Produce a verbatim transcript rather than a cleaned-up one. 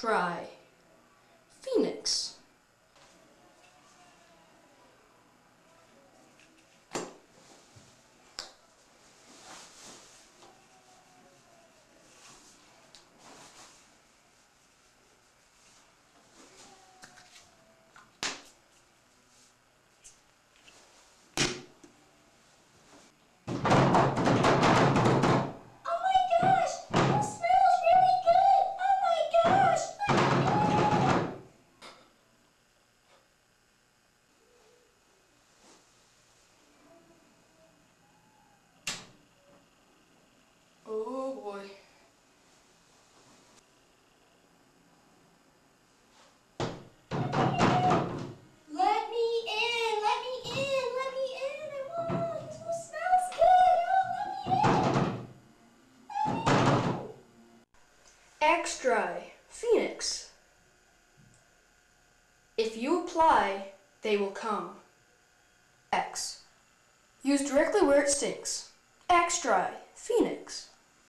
Dry. Phoenix. Oh boy. Let me in! Let me in! Let me in! I want! It smells good! Oh, let me in! Axe Dry. Phoenix. If you apply, they will come. X. Use directly where it stinks. Axe Dry. Phoenix.